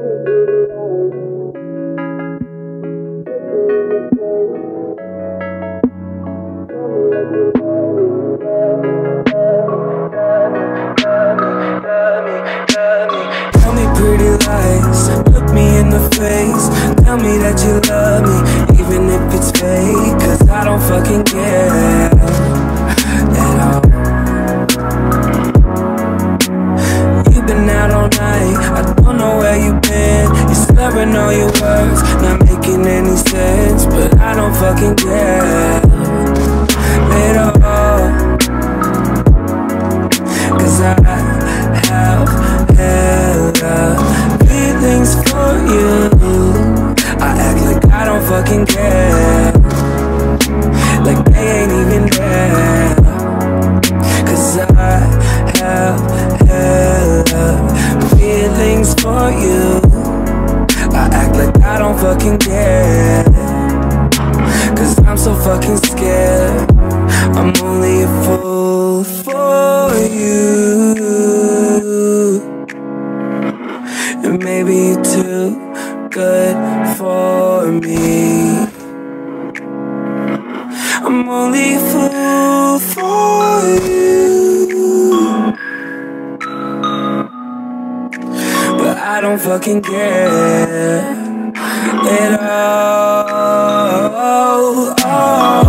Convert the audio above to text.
Tell me pretty lies, look me in the face. Tell me that you love me, even if it's fake. Cause I don't fucking care at all. You've been out all night, I don't know where you've been. You're slurring all your words, not making any sense. But I don't fucking care at all. Cause I have hella feelings for you. I act like I don't fucking care, like they ain't even there. Cause I have hella feelings for you. I act like I don't fucking care, cause I'm so fucking scared. I'm only a fool for you, and maybe you're too good for me. I'm only a fool for you, but I don't fucking care at all.